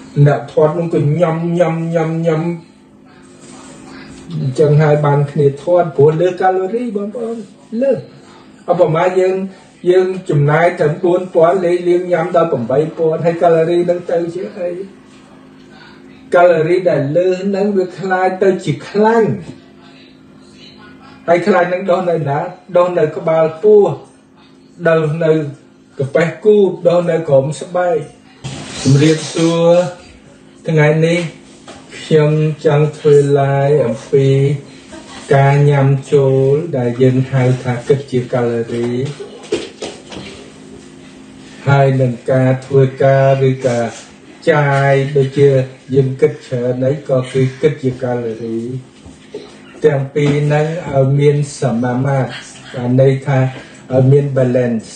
nè thoát nó cứ nhâm chẳng hai bàn kia thoát bốn lứa calorie bốn lứa ở mà dương chùm nai thấm bốn quán lấy liêng nhắm ta bẩm bay bốn hay calorie đang tới chứ ấy calorie đại lứa đang việc khai tới chỉ khai hay khai đang đo này đã đo này có bao pua đầu này có bé cu đo này có sắp bay riêng xưa thằng ngày nàyខ្ញុំចង់ធ្វើឡាយអំពីការញ៉ាំចូលដែលយើងហៅថាគិតជាកាឡូរីហើយនឹងការធ្វើការឬការចាយដូចជាយើងគិតច្រើននេះក៏គឺគិតជាកាឡូរីទាំងពីរហ្នឹងឲ្យមានសមាមាត្របានន័យថាឲ្យមាន balance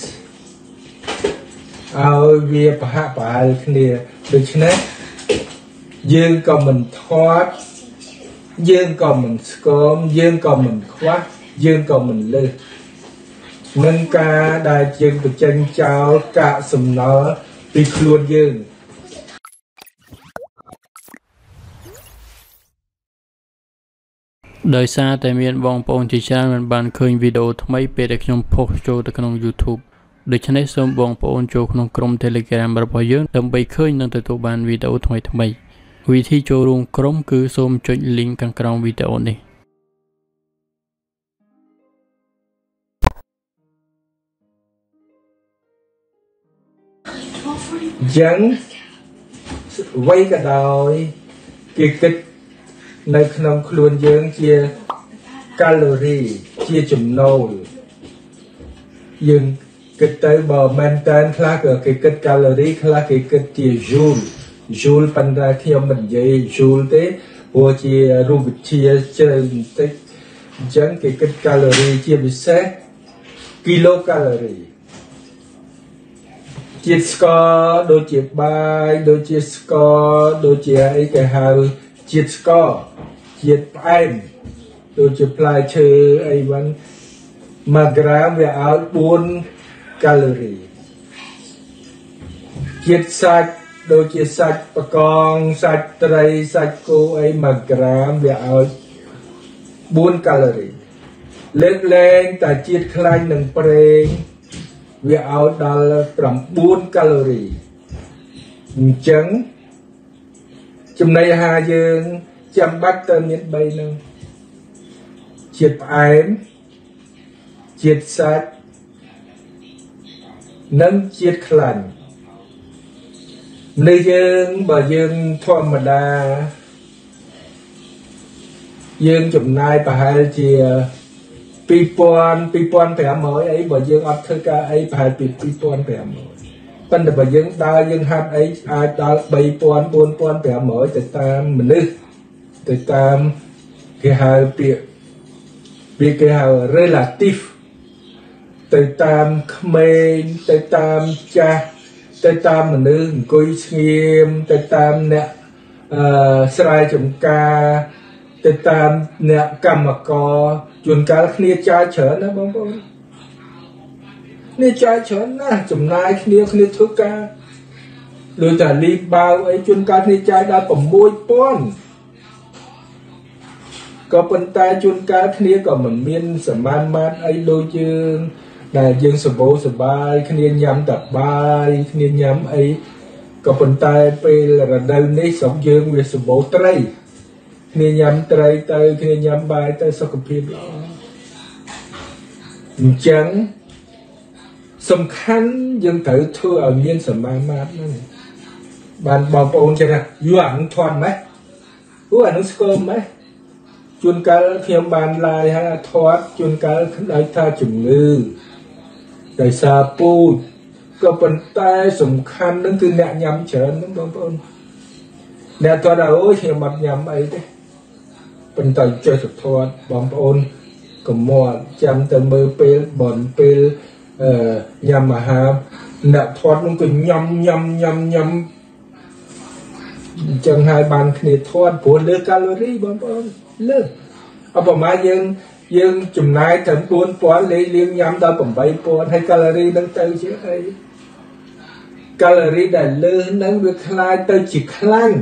ឲ្យវាប្រហាក់ប្រហែលគ្នាដូច្នេះយើងក៏មិនធាត់យើងក៏មិនស្គមយើងក៏មិនខ្វះយើងក៏មិនលើសនឹងការដែលយើងបញ្ចេញចោលកាកសំណល់ពីខ្លួនយើងដោយសារតែមានបងប្អូនជាច្រើនមិនបានឃើញវីដេអូថ្មីពេលដែលខ្ញុំផុសចូលទៅក្នុង YouTube ដូច្នេះសូមបងប្អូនចូលក្នុងក្រុម Telegram របស់យើងដើម្បីឃើញនិងទទួលបានវីដេអូថ្មីៗវិធីចូលរួមក្រុមគឺសូមចុច link ខាងក្រោមវីដេអូនេះយ៉ាងអ្វីក៏ដោយគេគិតនៅក្នុងខ្លួនយើងជាកាឡូរីជាចំណូលយើងគិតទៅបើមែនតើខ្លះក៏គេគិតកាឡូរីខ្លះគេគិតជា joule ប៉ុន្តែខ្ញុំមិននិយាយ joule ទេព្រោះជារូបវិទ្យាជ្រៅបន្តិចអញ្ចឹងគេគិតកាឡូរីជាពិសេសគីឡូកាឡូរីជាតិស្ករដូចជាបាយដូចជាស្ករដូចជាអីគេហៅជាតិស្ករជាតិផ្អែមដូចជាផ្លែឈើអីហ្នឹង1ក្រាមវាឲ្យ4កាឡូរីជាតិសាច់ដូចជាសាច់បកងសាច់ត្រីសាច់គោអី1ក្រាមវាឲ្យ4កាឡូរីលើកលែងតែជាតិខ្លាញ់និងប្រេងវាឲ្យដល់9កាឡូរីអញ្ចឹងចំណីអាហារយើងចាំបាច់ទៅមាន3ហ្នឹងជាតិផ្អែមជាតិសាច់និងជាតិខ្លាញ់នៅយើងបើយើងធម្មតាយើងចំណាយប្រហែលជា2500អីបើយើងអត់ធ្វើការអីប្រហែលពី2500ប៉ុន្តែបើយើងដើរយើងហាត់អីអាចដល់3000 4500ទៅតាមមនុស្សទៅតាមគេហៅពាក្យគេហៅ relative ទៅតាមក្មេងទៅតាមចាស់ទៅតាមមនុស្សអង្គុយស្ងៀមទៅតាមអ្នកស្រែចម្ការទៅតាមអ្នកកម្មករជួនកាលគ្នាចាយច្រើនណាបងប្អូននេះចាយច្រើនណាស់ចំណាយគ្នាធ្វើការដូចតែលីបាវអីជួនកាលគ្នាចាយដល់6000ក៏ប៉ុន្តែជួនកាលគ្នាក៏មិនមានសមានមាត្រអីដូចយើងដែលយើងសម្បូរសបាយគ្នាញ៉ាំតែបាយគ្នាញ៉ាំអីក៏ប៉ុន្តែពេលរដូវនេះស្រុកយើងវាសម្បូរត្រីគ្នាញ៉ាំត្រីទៅគ្នាញ៉ាំបាយទៅសុខភាពល្អអញ្ចឹងសំខាន់យើងត្រូវធ្វើឲ្យមានសមាមាត្រហ្នឹងបានបងប្អូនចេះថាយូរអានឹងធន់ម៉េះអានឹងស្គមម៉េះជួនកាលខ្ញុំបានឡាយហើយធាត់ជួនកាលដោយថាជំងឺដោយសារពូជក៏ប៉ុន្តែសំខាន់នឹងគឺអ្នកញ៉ាំច្រើនហ្នឹងបងប្អូនអ្នកធាត់អូយខ្ញុំអត់ញ៉ាំអីទេប៉ុន្តែចេះទៅធាត់បងប្អូនកុំមកចាំទៅមើលពេលបនពេលញ៉ាំអាហារអ្នកធាត់នឹងគឺញ៉ាំអញ្ចឹងហើយបានគ្នាធាត់ព្រោះលើកាឡូរីបងប្អូនលើអបមាយើងចំណាយត្រឹម4000លេងញ៉ាំដល់8000ហើយកាឡូរីនឹងទៅជាអី calorie đã lơ nâng việc khai tới chỉ khăn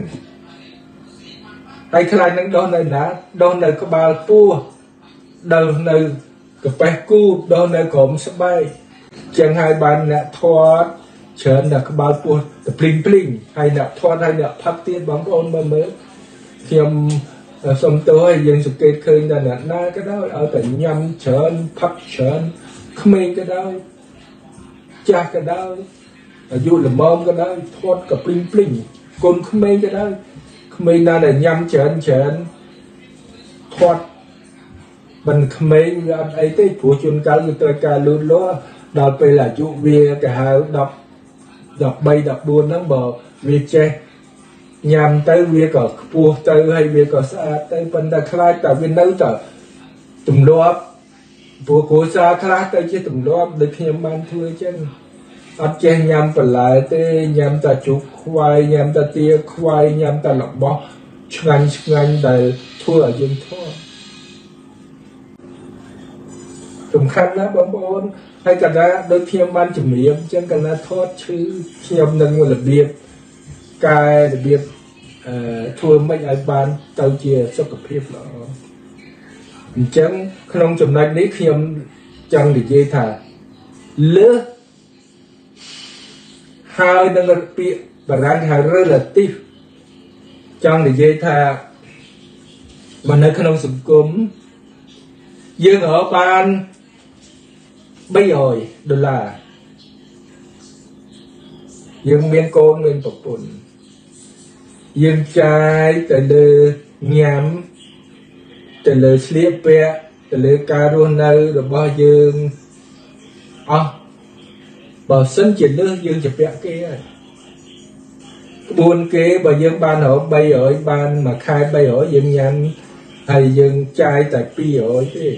hay khai nâng đó này đã đó này có bao pua đầu này cái bé cu đó này cũng sắp bay chẳng hai bạn nè thoát chớn là cái bao pua the bling bling hay nè thoát hay nè phát tiết bóng ôn mà mới khi xong tôi dân sự kết khơi là na cái đó ở tỉnh nhâm chớn phát chớn không mấy cái đó cha cái đó dù là mom cái đó thoát cái bling bling còn không mấy cái đó không mấy na là nhâm chớn chớn thoát mình không mấy anh ấy tới của chuyên cá như tôi cá luôn đó đợt về là chú về cả hai đọc bay đọc buồn lắm bờ về che nhằm tới về cả buộc tới hay về cả xa tới bên ta khai tại bên đâu tới tụm loa buộc cố xa khai tới chứ tụm loa được nhằm ban thôi chứ ăn che nhằm phần lại tới nhằm ta chụp khoai nhằm ta tia khoai nhằm ta lọc bó ngăn đầy thua ở trên thua tụm khăn đó bóng bóng hay cả đó đôi khi ban chụp miệng chân cả là thoát chứ khi ông nâng một là biệt cài là biệt thua mấy ai ban tao chia sắp cập hiệp đó chẳng không chụp này đấy khi ông chẳng để dây thả lứa hai nâng là biệt và rắn hai rất là tiếp chẳng để dây thả mà nơi không sụp cúm dương ở ban bây giờ đó là dương miền côn miền tộc bùn dương trai từ lơ nhám từ lơ sliệp bẹ từ lơ cà rô nơ rồi bao dương bảo sân chỉ lơ dương chụp bẹ kia buồn kế bà dương ban ở bây ở ban mà khai bây ở dương nhám hay dương trai tại pi ở thế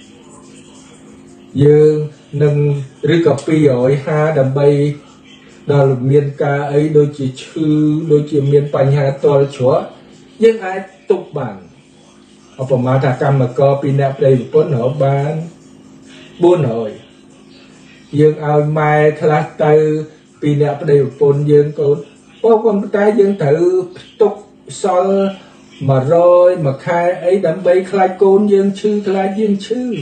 dương nâng rư cặp pi ở ha đầm bay đó là miền ca ấy đôi chỉ chư đôi chỉ miền bành hà to chúa nhưng ai tục bản ở phòng mà thà cam mà co pi nạp đây một bốn ở bán buôn rồi dương ao mai class tư pi nạp đây một bốn dương cột ô con ta dương thử tục sol mà rồi mà khai ấy đầm bay khai côn dương chư khai dương chư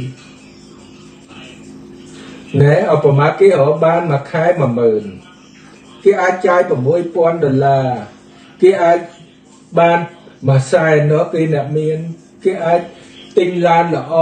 nè ở phòng mà cái ở ban mà khai mà mờn cái ai trai của mỗi con đần là cái ai ban mà sai nó cái nạp miên cái ai tinh lan là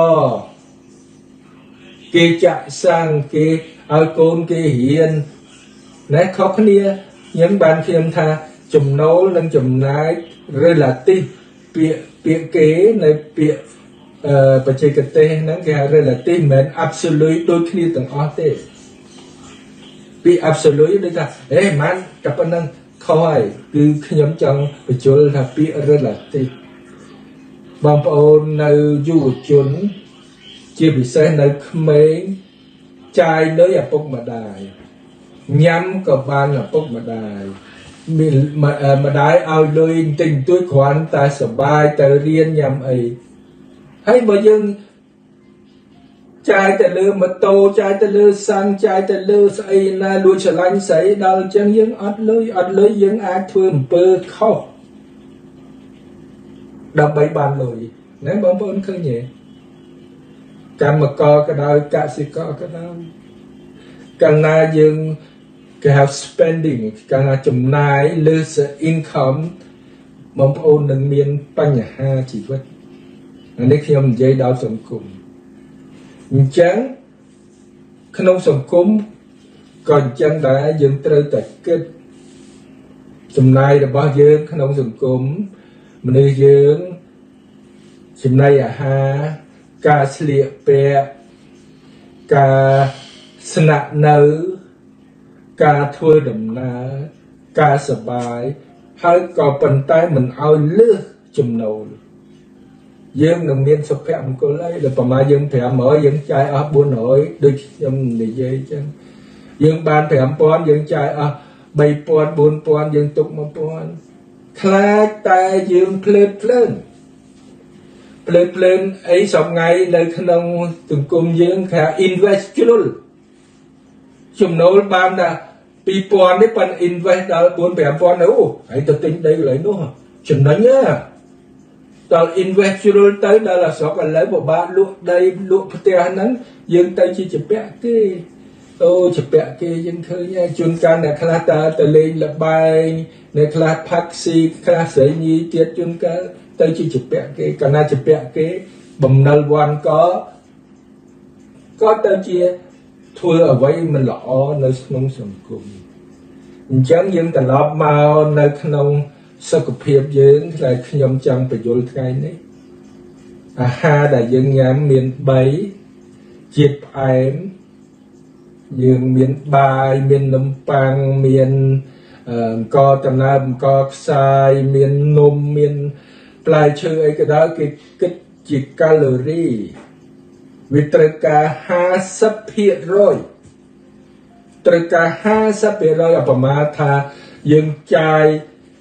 cái chạy sang cái ai côn cái hiền nè khó khăn nia những ban phim tha chùm nấu lên chùm nái rồi là ti bịa kế này bịa và chơi cái tên nó cái rồi là ti mến absolute đôi khi từng ó tê bị absolute đấy là ê man cặp anh năng khỏi cứ nhóm trong và chỗ là bị rất là tệ bằng ôn nơi du chuẩn chỉ bị xe nơi mấy trai nơi ở bốc mà đài nhắm cả ban là bốc mà đài mà đái ao lôi tình tôi khoản ta sợ bài ta riêng nhằm ấy hay bởi dân trai ta lơ mà tô trai ta lơ sang trai ta lơ say na đuôi trở lạnh sấy đau chân dân ớt lưới dân ai thưa một bơ khóc đập bấy bàn lồi nếu bóng bóng khơi nhẹ càng mà co cái đau cả sĩ co cái đau càng na dân cái have spending càng là chùm nái lơ sợ income bóng bóng nâng miên bánh nhà ha chỉ vết nếu khi ông dây đau sống cùng chẳng không sống cúm còn chẳng đã dựng trời tạch kết chùm này là bao dương không sống cúm mà nơi dương chùm này à ha ca sliệp bẹ ca snạc nữ ca thua đầm ná ca sờ bài hay có bàn tay mình ao lưa chùm nầu dương đồng niên sập phèm cô lấy là mà dương phèm mở dương trai ở buôn nổi đôi trong để dây chân dương ban phèm pon dương trai ở bay pon buôn pon dương tục mà pon khai tay dương plên ấy xong ngày đây không từng cùng dương khá invest luôn chùm nấu ban là ពីពណ៌នេះប៉ិន invest ដល់ 4-5,000 អូហើយទៅទិញដីកន្លែងនោះចំណេញណាដល់ invest ជ្រុលទៅដល់អាស្រុកឥឡូវពិបាកលក់ដីលក់ផ្ទះហ្នឹងយើងទៅជាជាពាក់គេអូជាពាក់គេយើងឃើញហើយជួនកាលអ្នកខ្លះទៅលេងលបែងអ្នកខ្លះផាក់ស៊ីខ្លះស្រីញីទៀតជួនកាលទៅជាជាពាក់គេកាលណាជាពាក់គេបំណិលវ័នក៏ទៅជាធ្វើអ្វីមិនល្អនៅក្នុងសង្គមអញ្ចឹងយើងត្រឡប់មកនៅក្នុងសុខភាពយើងដែលខ្ញុំចង់បញ្យល់ថ្ងៃនេះអាហារដែលយើងញ៉ាំមាន3ជាតិផ្អែមយើងមានបាយមាននំប៉័ងមានអង្គតំណើបអង្គខ្សាយមាននំមានផ្លែឈើអីក៏ដោយគេគិតជាកាឡូរីវាត្រូវការ 50% ត្រូវការ 50% ប្រមាណថាយើងចាយ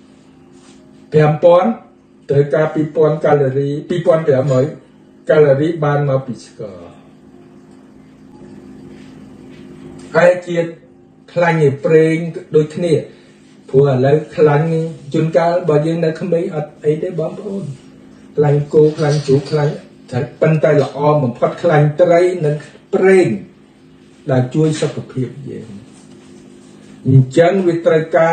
5,000 ត្រូវការ 2,000 កាឡូរី 2,500 កាឡូរីបានមកពីស្ករហើយជាតិខ្លាញ់ឯប្រេងដូចគ្នាព្រោះឥឡូវខ្លាញ់ជួនកាលបើយើងនៅក្មេងអត់អីទេបងប្អូនខ្លាញ់គោខ្លាញ់ជ្រូកខ្លាញ់តែប៉ុន្តែល្អបំផុតខ្លាញ់ត្រីនិងប្រេងដែលជួយសុខភាពយើងអញ្ចឹងវាត្រូវការ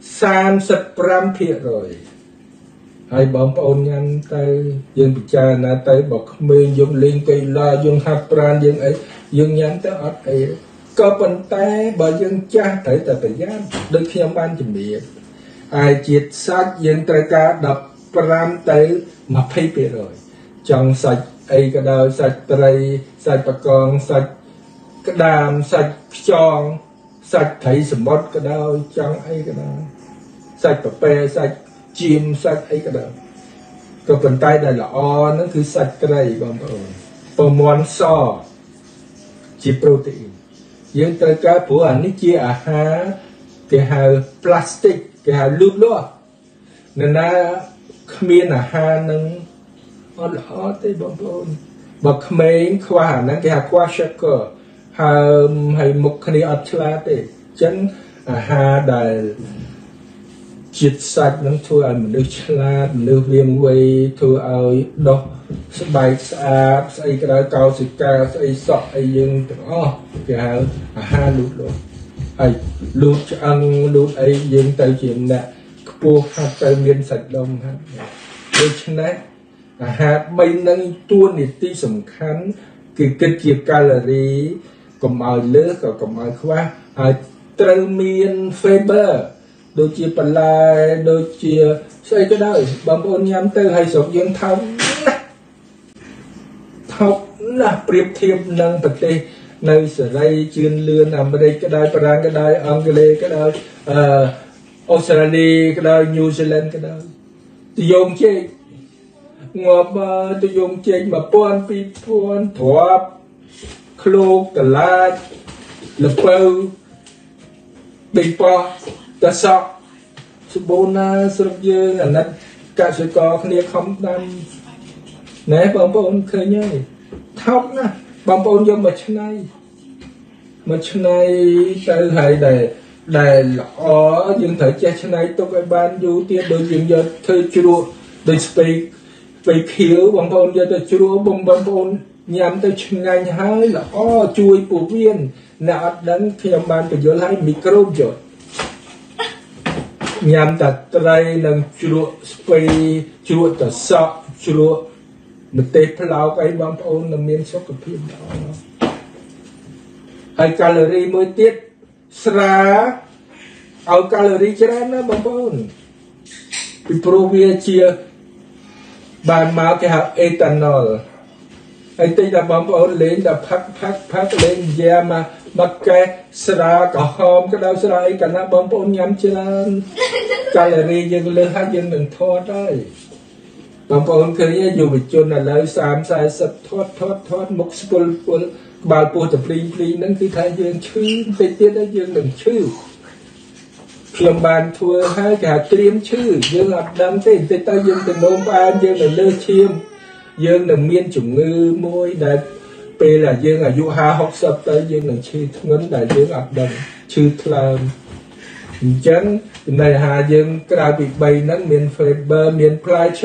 35% ហើយបងប្អូនញ៉ាំទៅយើងពិចារណាទៅបើក្មេងយើងលេងកីឡាយើងហាត់ប្រាណយើងអីយើងញ៉ាំទៅអត់អីក៏ប៉ុន្តែបើយើងចាស់ត្រូវតែប្រយ័ត្នដូចខ្ញុំបានជំរាបហើយជាតិសាច់យើងត្រូវការ15ទៅ20% ចង់សាច់អីក៏ដោយសាច់ត្រីសាច់បកងសាច់ក្តាមសាច់ខ្យងសាច់ត្រីសមុទ្រក៏ដោយចង់អីក៏ដោយសាច់ប៉ប៉ែសាច់ជៀមសាច់អីក៏ដោយក៏ប៉ុន្តែដែលល្អហ្នឹងគឺសាច់ត្រីបងប្អូនពងមាន់សជាប្រូតេអ៊ីនយើងត្រូវការព្រោះអានេះជាអាហារគេហៅ plastic គេហៅលូតលាស់នៅណាគ្មានអាហារនឹងអត់ល្អទេបងប្អូនបើក្មេងខ្វះអាហ្នឹងគេហៅខ្វះ sugar ហើយមុខគ្នាអត់ឆ្លាតទេអញ្ចឹងអាហារដែលជាតិសាច់នឹងធ្វើឲ្យមនុស្សឆ្លាតមនុស្សវាងវៃធ្វើឲ្យដោះស្បែកស្អាតស្អីក៏ដោយកោសិកាស្អីសក់អីយើងទាំងអស់គេហៅអាហារលូតលាស់ហើយលូតឆ្អឹងលូតអីយើងទៅជាអ្នកខ្ពស់ហាត់ទៅមានសាច់ដុំហាត់ដូច្នេះអាហារ3នឹងតួនាទីសំខាន់គឺគិតជាកាឡូរីកុំឲ្យលើសក៏កុំឲ្យខ្វះហើយត្រូវមាន fiber ដូចជាបន្លែដូចជាស្អីក៏ដោយបងប្អូនញ៉ាំទៅហើយស្រុកយើងថោកណាស់ប្រៀបធៀបនឹងប្រទេសនៅសេរីជឿនលឿនអាមេរិកក៏ដោយបារាំងក៏ដោយអង់គ្លេសក៏ដោយអូស្ត្រាលីក៏ដោយញូហ្សេឡង់ក៏ដោយទយងជែកងាប់ទយងជែក 1000 2000 ទ្រាប់ឃ្លោកតឡាចលពៅបេងប៉ោះតសក់សបូណាស្រុកយើងអាណិតកសិករគ្នាខំដាំណែបងប្អូនឃើញហើយថោកណាស់បងប្អូនយកមកឆ្នៃទៅហើយដែលល្អយើងត្រូវចេះឆ្នៃទុកឲ្យបានយូរទៀតដូចយើងយកធ្វើជ្រក់ដូចស្ពៃខៀវបងប្អូនយកទៅជ្រក់បងប្អូនញ៉ាំទៅឆ្ងាញ់ហើយល្អជួយពោះវៀនអ្នកអត់ដឹងខ្ញុំបានបញ្យល់ឲ្យមីក្រូបយកញ៉ាំតែត្រីនិងជ្រក់ស្ពៃជ្រក់តសក់ជ្រក់ម្ទេសផ្លោកអីបងប្អូននឹងមានសុខភាពល្អហើយកាឡូរីមួយទៀតស្រាឲ្យកាឡូរីច្រើនណាបងប្អូនពីព្រោះវាជាបានមកគេហៅអេតាណុលហើយតិចតែបងប្អូនលេងតែផឹកលេងយ៉ាមកកែស្រាក្រហមក៏ដោយស្រាអីកាលណាបងប្អូនញ៉ាំច្រើនកាឡូរីយើងលើសហើយយើងនឹងធាត់ហើយបងប្អូនឃើញយុវជនឥឡូវ30-40ធាត់មុខស្ពុលក្បាលពោះទៅភ្លីហ្នឹងគឺថាយើងឈឺតិចទៀតហើយយើងនឹងឈឺខ្ញុំបានធ្វើហើយគេថាត្រៀមឈឺយើងអត់ដឹងទេតិចទៅយើងទៅនោមផ្អែមយើងនៅលើឈាមយើងនឹងមានជំងឺមួយដែលពេលដែលយើងអាយុ50-60ទៅយើងនឹងឈឺធ្ងន់ដែលយើងអត់ដឹងឈឺថ្លើម chân này hà dương cái bị bay nắng miền fiber miền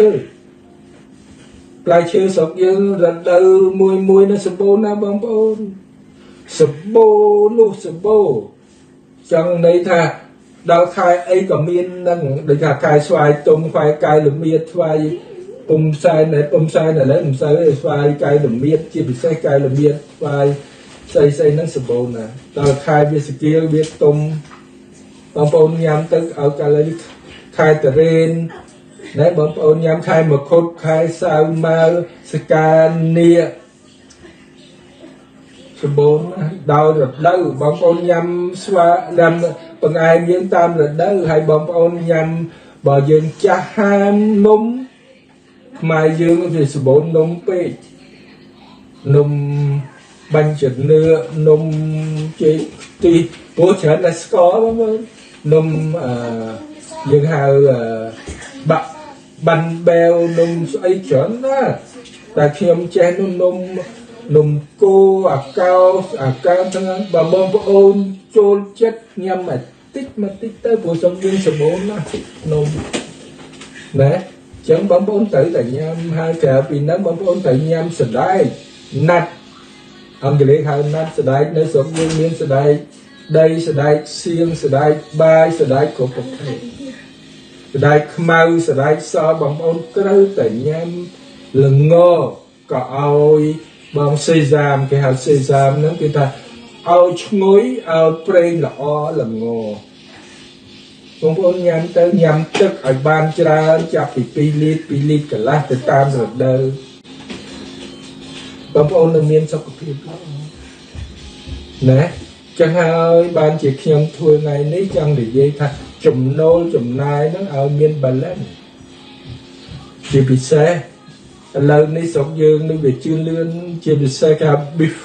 plai chơi sọc dương rất đầu mùi nó sập bô na bông bông sập bô lu sập bô chẳng này thà đào khai ấy có miền năng để thà khai xoài tôm khoai cay lụm miệt xoài pum sai này lấy pum sai xoài cay lụm miệt chỉ bị sai cay lụm miệt xoài xây nó sập bô nè đào khai biết skill biết tôm bông bông nhám tức ở cả lấy khai tờ ren đấy bông bông nhám khai một khúc khai sao ma scania sập bô đào rất lâu bông bông nhám xoa làm bằng ai miếng tam rất lâu hay bông bông nhám bỏ dương cha ham núng mai dương thì sập bô núng pe núng bánh chật nưa núng chị thì bố trở là có lắm nôm dương hào bánh bèo nôm ấy chuẩn đó ta khi ông che nôm cô cao thằng bà bông ôn trôn chết nhâm mà tích tới bộ sống viên số 4 đó nôm đấy chẳng bấm ôn tử tại nhâm hai kẻ vì nó bấm ôn tại nhâm sờ đai nát ông chỉ lấy hai nát sờ đai nơi sống viên miếng sờ đai đây sẽ đại xiên sẽ đại bài sẽ đại cổ phục thể sẽ đại mau sẽ đại so bằng ôn cơ tự nhiên lừng ngô có ôi bằng xây giam cái hạt xây giam nó người ta ôi ngối ôi prey là o lừng ngô bằng ôn nhắm tới nhắm tức ở ban ra chặt bị pi lít cả lá từ tam rồi đời bằng ôn là miên sau cái phim nè chẳng hơi ban chỉ khiêm thua này lấy chẳng để dây thật chùm nô chùm nai nó ở miền Bà Lên chỉ bị xe lần này sọc dương nó bị chưa lươn chỉ bị xe cả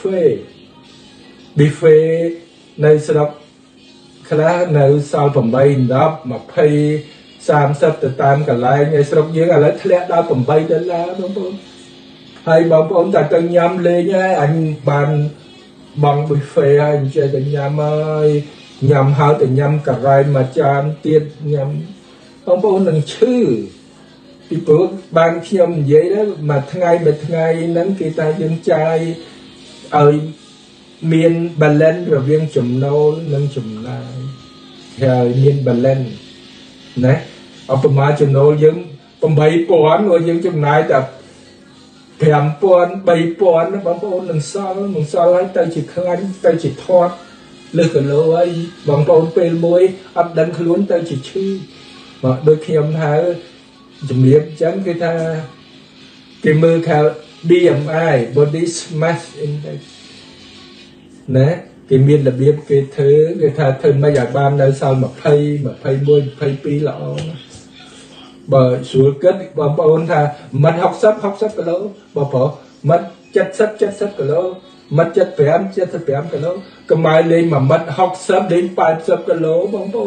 buffet này sẽ đọc khá nơi sau phẩm bay đó mà pay sam sắp từ tam cả lại ngày sọc dương là lấy thẻ đó phẩm bay đến là đúng không hay bảo ông ta cần nhắm lên nhá anh bàn bằng buffet anh chơi từ nhắm ơi nhắm hao từ nhắm cả rai mà chan tiết nhắm ông bố nâng chữ thì bữa ban khi ông vậy đó mà ngày nắng kia ta dân trai ở miền Bà Lên rồi viên chùm nô nâng chùm lại theo miền Bà Lên đấy ở phần má chùm nô dân phần bảy pon rồi dân chùm này tập thèm pon bảy pon nó bấm pon nâng sao lấy tay chỉ khăn tay chỉ thoát lư cả lô ấy bằng pon pel môi ấp đánh khluôn tay chỉ chư mà đôi khi ông thấy chùm liệp chấm cái ta cái mưa khao BMI body mass index nè cái miền là biết cái thứ người ta thân mấy dạng ban nơi sau mà phay môi phay pi lọ bờ xuống kết bờ ôn tha mất học sắp cái lỗ bờ phở mất chất sắp cái lỗ mất chất phèm cái lỗ cái mai lên mà mất học sắp đến bài sắp cái lỗ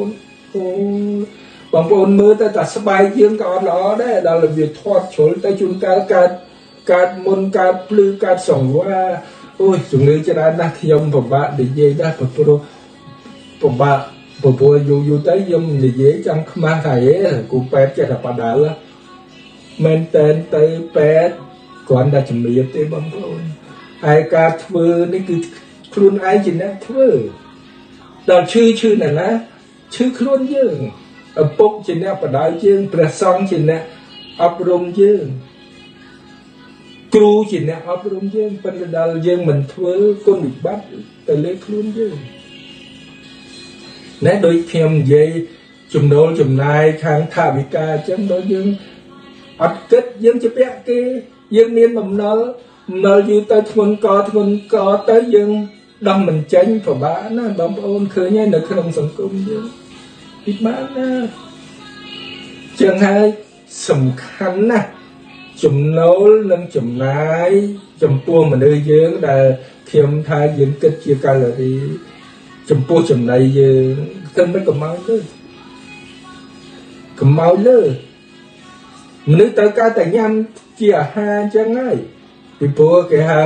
bóng ôn mưa ta sắp bài dương còn đó đấy đó là việc thoát trốn tay chúng ta cát môn cát plư cát sòng qua ôi chúng nữ cho đã nát yom của bạn để dễ ra của bạn của dù tới yom để dễ chẳng mang thầy của pet cho là bà đỡ men tên tới pet còn đã chuẩn bị tới bấm thôi ai cả thưaนี่คือខ្លួនឯងជាអ្នកធ្វើដល់ឈឺណាណាឈឺខ្លួនយើងឪពុកជាអ្នកបដៅយើងព្រះសង្ឃជាអ្នកអប់រំយើងគ្រូជាអ្នកអប់រំយើងប៉ុន្តែដល់យើងមិនធ្វើគុណវិបត្តិទៅលើខ្លួនយើងណែដូចខ្ញុំនិយាយចំណូលចំណាយខាងថាវិការអញ្ចឹងដល់យើងអត់គិតយើងជាពាក់គេយើងមានបំណុលយូរទៅធ្ងន់កទៅយើងដំមិនចេញប្របាណាបងប្អូនឃើញហើយនៅក្នុងសង្គមយើងពិបាកណាចឹងហើយសំខាន់ណាស់ចំណូលនិងចំណាយចំពោះមនុស្សយើងដែលខ្ញុំថាយើងគិតជាកាឡូរីចំពោះចំណីយើងគឺមិនកម្ៅលើមនុស្សត្រូវការតែញ៉ាំជាអាហារអញ្ចឹងហើយពីព្រោះគេហៅ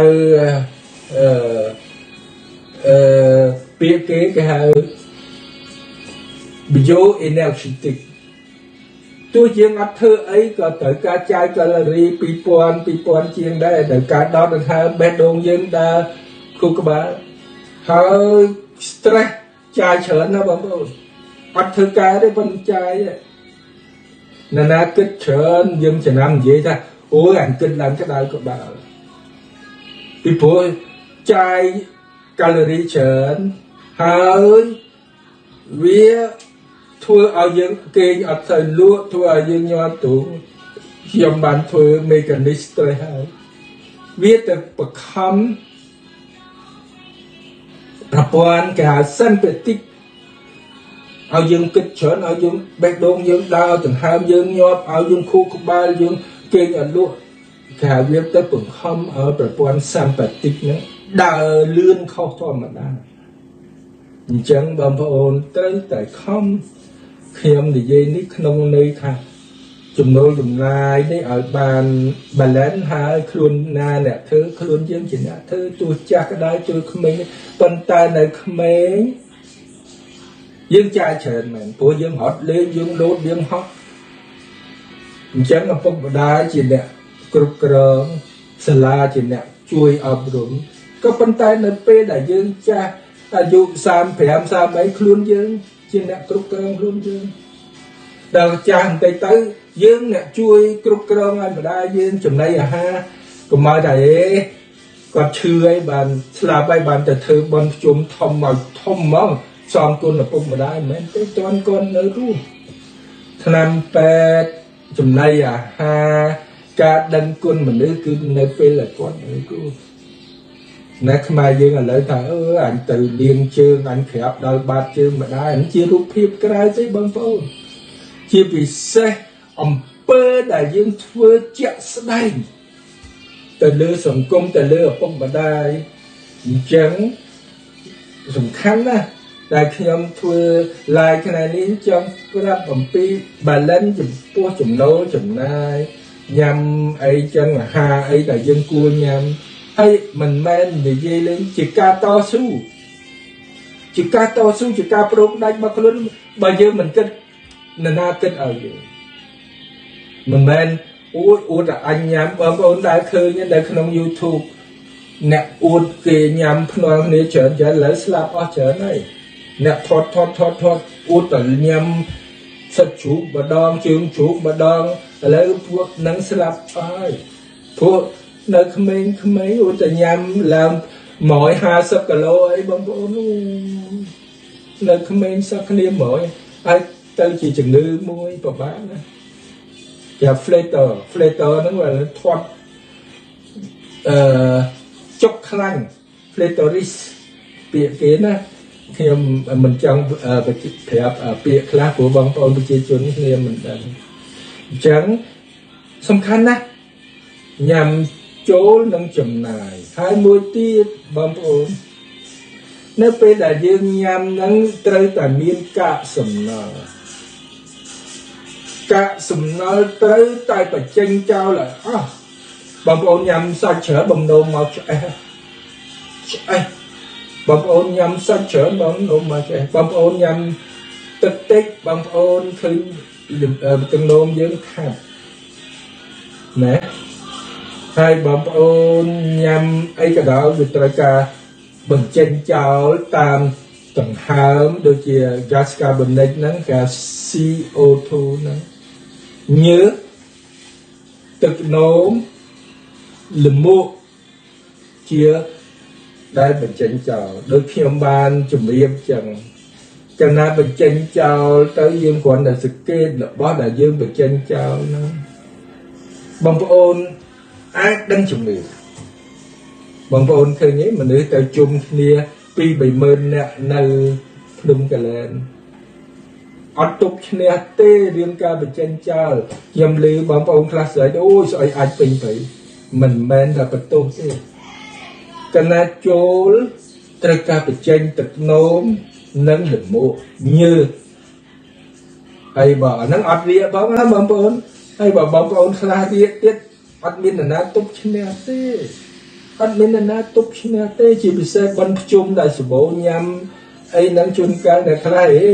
ពាក្យគេហៅ bioenergetic ตัวយើងអត់ធ្វើអីក៏ត្រូវការចាយកាឡូរី2000ជាងដែរត្រូវការដកដង្ហើមបេះដូងយើងដើរខួរក្បាលហើយ stress ចាយច្រើនណាស់បងប្អូនអត់ធ្វើការទេប៉ុន្តែចាយណាគិតច្រើនយើងចំណាំនិយាយថាអូយអញគិតឡើងក្តៅក្បាលពីព្រោះចាយកាឡូរីច្រើនហើយវាធ្វើឲ្យយើងគេងអត់ទៅលក់ធ្វើឲ្យយើងញ័រទូខ្ញុំបានធ្វើ mechanism stress ហើយវាទៅបខំប្រព័ន្ធគេហៅ sympathetic ឲ្យយើងគិតច្រើនឲ្យយើងបេះដូងយើងដើរដង្ហើមយើងញាប់ឲ្យយើងខួរក្បាលយើងគេងអត់លក់គេហៅវាទៅបង្ខំឲ្យប្រព័ន្ធ sympathetic ហ្នឹងដើរលឿនខុសធម្មតាអញ្ចឹងបងប្អូនត្រូវតែខំខ្ញុំនិយាយនេះក្នុងន័យថាចំណូលចំណាយនេះឲ្យបាន balance ហើយខ្លួនណាអ្នកធ្វើខ្លួនយើងជាអ្នកធ្វើទូចាស់ក៏ដោយជួយក្មេងប៉ុន្តែនៅក្មេងយើងចាយច្រើនមែនព្រោះយើងហត់លេងយើងលោតយើងហត់អញ្ចឹងឪពុកម្ដាយជាអ្នកគ្រប់គ្រងសាលាជាអ្នកជួយអប់រំក៏ប៉ុន្តែនៅពេលដែលយើងចាស់អាយុ35 33ខ្លួនយើងជាអ្នកគ្រប់គ្រងខ្លួនយើងដល់ចាស់បន្តិចទៅយើងអ្នកជួយគ្រប់គ្រងឲ្យម្ដាយយើងចំណីអាហារកុំឲ្យតែគាត់ឈឺហើយបានស្លាប់ហើយបានទៅធ្វើបន់ភ្ជុំធំមកធំហ្មងសំគុណឪពុកម្ដាយមិនមែនទេតន់គាត់នៅរស់ថ្នាំពេទ្យចំណីអាហារការដឹងគុណមនុស្សគឺនៅពេលដែលគាត់នៅរស់អ្នកខ្មែរយើងឥឡូវថាអញទៅលៀងជើងអញក្រាបដល់បាតជើងម្ដាយនេះជារូបភាពក្រៅទេបងប្អូនជាពិសេសអំពើដែលយើងធ្វើជាក់ស្ដែងទៅលើសង្គមទៅលើឪពុកម្ដាយអញ្ចឹងសំខាន់ណាស់ដែលខ្ញុំធ្វើ live ថ្ងៃនេះចង់ប្រាប់អំពី balance ចំពោះចំណូលចំណាយញ៉ាំអីចឹងអាហារអីដែលយើងគួរញ៉ាំហើយមិនមែននិយាយលេងជាការតស៊ូជាការតស៊ូជាការប្រោកដាច់មកខ្លួនបើយើងមិនគិតនរណាគិតឲ្យយើងមិនមែនអួតតែអញញ៉ាំបងប្អូនដែលឃើញនៅក្នុង YouTube អ្នកអួតគេញ៉ាំភ្នាល់គ្នាច្រើនឥឡូវស្លាប់អស់ច្រើនហើយអ្នកថតអួតតែញ៉ាំសាច់ជ្រូកម្ដងជើងជ្រូកម្ដងឥឡូវពួកនឹងស្លាប់ហើយពួកនៅក្មេងអួតតែញ៉ាំឡើង150គីឡូអីបងប្អូននៅក្មេងសឹកគ្នា100ហើយទៅជាជំងឺមួយពិបាកណាគេ flater ហ្នឹងវាធាត់ចុកខ្លាញ់ flatoris ពាក្យគេណាខ្ញុំមិនចង់ប្រាប់ពាក្យខ្លះព្រោះបងប្អូនប្រជាជនគ្នាមិនដឹងអញ្ចឹងសំខាន់ណាស់ញ៉ាំចូលនឹងចំណាយហើយមួយទៀតបងប្អូននៅពេលដែលយើងញ៉ាំហ្នឹងត្រូវតែមានកាកសំណល់ត្រូវតែបញ្ចេញចោលឲ្យអស់បងប្អូនញ៉ាំសាច់ច្រើនបំណុំមកឆ្អេះបងប្អូនញ៉ាំសាច់ច្រើនបំណុំមកឆ្អេះបងប្អូនញ៉ាំទឹកតិចបងប្អូនឃើញទឹកនោមយើងខាត់ណាហើយបងប្អូនញ៉ាំអីក៏ដោយវាត្រូវការបញ្ចេញចោលតាមដង្ហើមដូចជា gas carbonic ហ្នឹងគេ CO2 ហ្នឹងញើសទឹកនោមលមុខជាដែលបញ្ចេញចោលដូចខ្ញុំបានជំរាបចឹងចំណាបញ្ចេញចោលទៅយើងគ្រាន់តែសង្កេតរបស់ដែលយើងបញ្ចេញចោលហ្នឹងបងប្អូនអាចដឹងជំនឿបងប្អូនឃើញទេមនុស្សទៅជុំគ្នា2-30000នាក់នៅភ្នំកាលែនអត់ទប់ឈ្នះទេរឿងការបញ្ចេញចោលខ្ញុំឮបងប្អូនខ្លះស្រែកអូយស្អីអាចពេញទៅមិនមែនតែបន្ទោសទេកណាចូលត្រូវការបញ្ចេញទឹកនោមនិងលមុខញើសហើយបើអាហ្នឹងអត់រៀបបងណាបងប្អូនហើយបើបងប្អូនខ្លះរៀបទៀតអត់មាននរណាទប់ឈ្នះទេអត់មាននរណាទប់ឈ្នះទេជាពិសេសបន់ភ្ជុំដែលសម្បូរញ៉ាំអីហ្នឹងជួនកាលអ្នកខ្លះ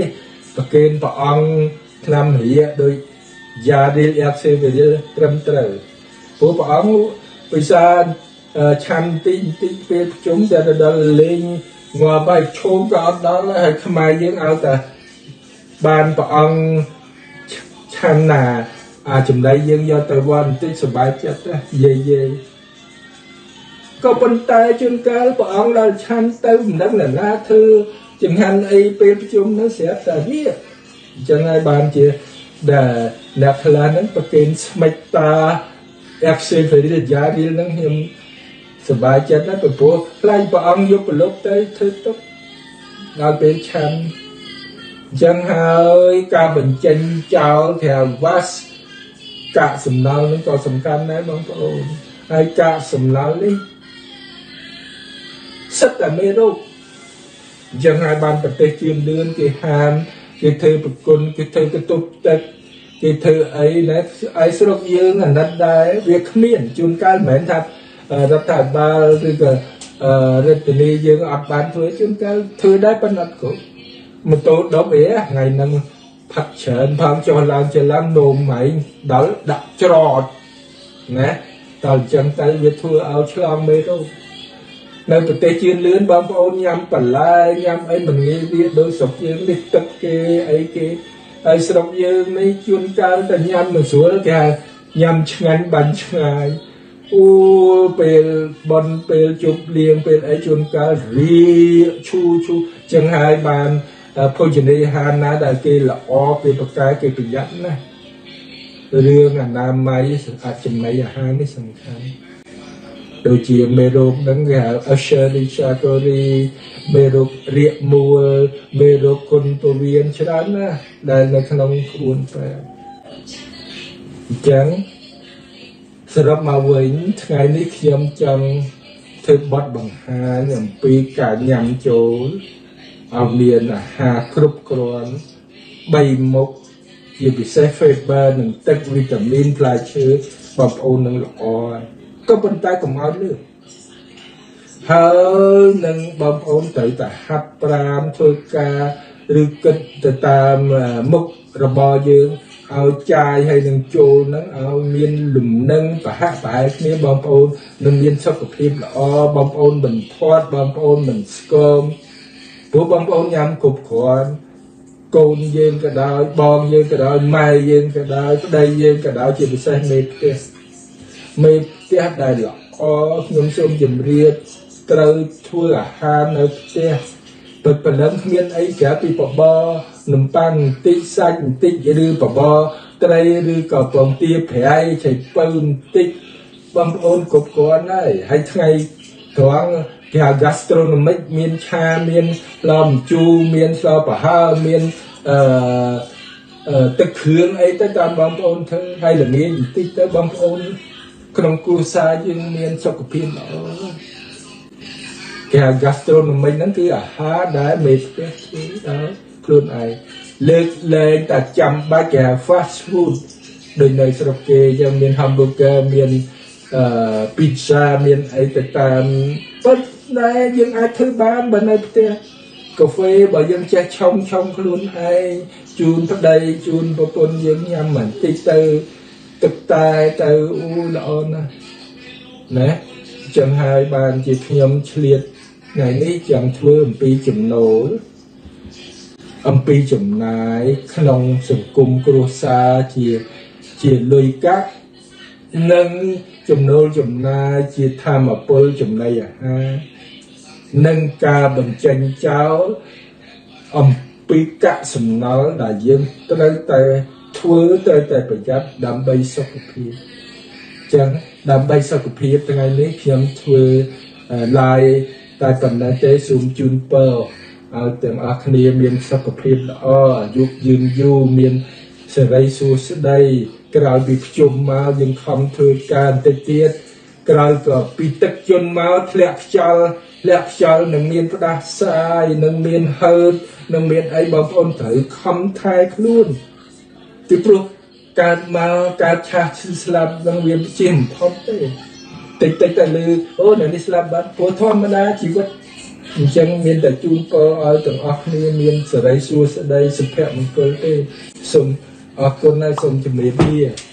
ប្រកេនព្រះអង្គឆ្នាំរៀដោយយ៉ាឌីលយ៉ាក់សេវីលត្រឹមត្រូវព្រោះព្រះអង្គពិសាឆាន់តិចពេលប្រជុំតែដល់លេងងាប់ហើយឈោមក៏អត់ដល់ហើយខ្មែរយើងឲ្យតែបានព្រះអង្គឆាន់ណាចំណៃយើងយកទៅវត្តបន្តិចសប្បាយចិត្តណាយាយក៏ប៉ុន្តែជួនកាលព្រះអង្គដល់ឆាន់ទៅមិនដឹងណាធ្វើចង្ហាន់អីពេលប្រជុំនោះស្រាប់តែវាអញ្ចឹងហើយបានជាដែលអ្នកខ្លះហ្នឹងប្រកេនស្មិចតា FC ហ្វេរីយ៉ារីលហ្នឹងខ្ញុំសប្បាយចិត្តណាស់ព្រោះខ្លាញ់ព្រះអង្គយកប្រឡប់ទៅធ្វើទុកដល់ពេលឆាន់អញ្ចឹងហើយការបញ្ចេញចោលក្រៅវាសកាកសំណល់នេះក៏សំខាន់ដែរបងប្អូនហើយកាកសំណល់នេះសិតតែមេរោគអញ្ចឹងហើយបានប្រទេសជឿនលឿនគេហាមគេធ្វើប្រគុណគេធ្វើកតុបទឹកគេធ្វើអីណាឯស្រុកយើងអាណិតដែរវាគ្មានជួនកាលមិនមែនថារដ្ឋាភិបាលឬក៏រដ្ឋាភិបាលយើងអត់បានធ្វើជួនកាលធ្វើដែរប៉ុន្តែអត់គ្រប់ម៉ូតូដប់ថ្ងៃហ្នឹងផាត់ច្រើនផងចុះឡើងច្រឡំនោមម៉ៃដល់ដាក់ច្រត់ណាតើអញ្ចឹងទៅវាធ្វើឲ្យឆ្លងមេរោគនៅប្រទេសជឿនលឿនបងប្អូនញ៉ាំបន្លែញ៉ាំអីមិនងាយវាដូចស្រុកយើងនេះទឹកគេអីគេហើយស្រុកយើងនេះជួនកាលតែញ៉ាំមិនស្រួលគេហៅញ៉ាំឆ្ងាញ់បាញ់ឆ្ងាយអូពេលបនពេលជប់លៀងពេលអីជួនកាលរីឈូចឹងហើយបានភោជនីយដ្ឋានណាដែលគេល្អគេប្រកែគេប្រយ័ត្នណារឿងអនាម័យចំណីអាហារនេះសំខាន់ដូចជាមេរោគហ្នឹងគេហៅ Escherichia coli មេរោគរាគមូលមេរោគគុនពវៀនច្រើនណាស់ដែលនៅក្នុងក្បួនពេទ្យអញ្ចឹងសរុបមកវិញថ្ងៃនេះខ្ញុំចង់ធ្វើបទបង្ហាញអំពីការញ៉ាំចូលឲ្យមានអាហារគ្រប់គ្រាន់3មុខជាពិសេស fiber និងទឹកវីតាមីនផ្លែឈើបងប្អូននឹងល្អក៏ប៉ុន្តែកុំឲ្យលឿនហើយនឹងបងប្អូនត្រូវតែហាត់ប្រាណធ្វើការឬគិតទៅតាមមុខរបរយើងឲ្យចាយហើយនឹងចូលហ្នឹងឲ្យមានលំនឹងប្រហាក់ប្រហែលគ្នាបងប្អូននឹងមានសុខភាពល្អបងប្អូនមិនធាត់បងប្អូនមិនស្គមព្រោះបងប្អូនញ៉ាំគ្រប់គ្រាន់កូនយើងក៏ដោយបងយើងក៏ដោយម៉ែយើងក៏ដោយប្តីយើងក៏ដោយជាពិសេសមេផ្ទះដែលល្អខ្ញុំសូមជម្រាបត្រូវធ្វើអាហារនៅផ្ទះពេលព្រលឹមគ្មានអីក្រៅពីបបរនំប៉័ងបន្តិចសាច់បន្តិចឬបបរត្រីឬក៏ពងទាប្រៃឆៃពៅបន្តិចបងប្អូនគ្រប់គ្រាន់ហើយថ្ងៃត្រង់គេហៅ gastronomic មានឆាមានឡំជូរមានស្លប្រហើរមានទឹកគ្រឿងអីទៅតាមបងប្អូនធ្វើហើយល្ងាចបន្តិចទៅបងប្អូនក្នុងគ្រួសារយើងមានសុខភាពល្អគេហៅ gastronomic ហ្នឹងគឺអាហារដែលមេផ្ទះធ្វើដល់ខ្លួនឯងលើកលែងតែចាំបាច់គេហៅ fast food ដូចនៅស្រុកគេយើងមាន hamburger មានpizza មានអីទៅតាមប៉ុន្តែយើងអាចធ្វើបានបើនៅផ្ទះកាហ្វេបើយើងចេះឆុងខ្លួនឯងជូនប្តីជូនប្រពន្ធយើងញ៉ាំបន្តិចទៅទឹកតែទៅអូល្អណាស់ណាចឹងហើយបានជាខ្ញុំឆ្លៀតថ្ងៃនេះចង់ធ្វើអំពីចំណូលអំពីចំណាយក្នុងសង្គមគ្រួសារជាលុយកាក់និងចំណូលចំណាយជាធម្មពលចំណីអាហារនិងការបញ្ចេញចោលអំពីកាក់សំណល់ដែលយើងត្រូវតែធ្វើត្រូវតែប្រយ័ត្នដើម្បីសុខភាពចឹងដើម្បីសុខភាពថ្ងៃនេះខ្ញុំធ្វើ live តែប៉ុណ្ណេះទេសូមជូនពរឲ្យទាំងអស់គ្នាមានសុខភាពល្អអាយុយឺនយូរមានសេរីសួស្តីក្រោយពីភ្ជុំមកយើងខំធ្វើការបន្តិចទៀតក្រោយក៏ពីទឹកជន់មកធ្លាក់ខ្យល់នឹងមានផ្ដាសាយនឹងមានហឺតនឹងមានអីបងប្អូនត្រូវខំថែខ្លួនពីព្រោះកើតមកកើតឆាស់ស្លាប់នឹងវាជាបំផុតទេតិចតែលឺអូនៅនេះស្លាប់បាត់ព្រោះធម្មតាជីវិត chẳng miền tại chun pơ ở từng óc ni miền sở đây xua sở đây sụp hẹn một cơ tê sum ở con này sum chùm miền bia